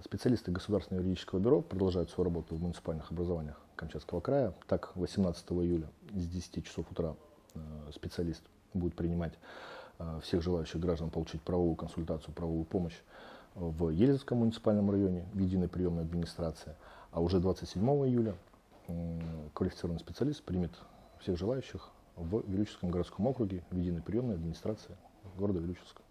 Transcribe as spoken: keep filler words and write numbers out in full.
Специалисты Государственного юридического бюро продолжают свою работу в муниципальных образованиях Камчатского края. Так, восемнадцатого июля с десяти часов утра специалист будет принимать всех желающих граждан получить правовую консультацию, правовую помощь в Ельцинском муниципальном районе в единой приемной администрации. А уже двадцать седьмого июля квалифицированный специалист примет всех желающих в Вилючинском городском округе в единой приемной администрации города Вилючинска.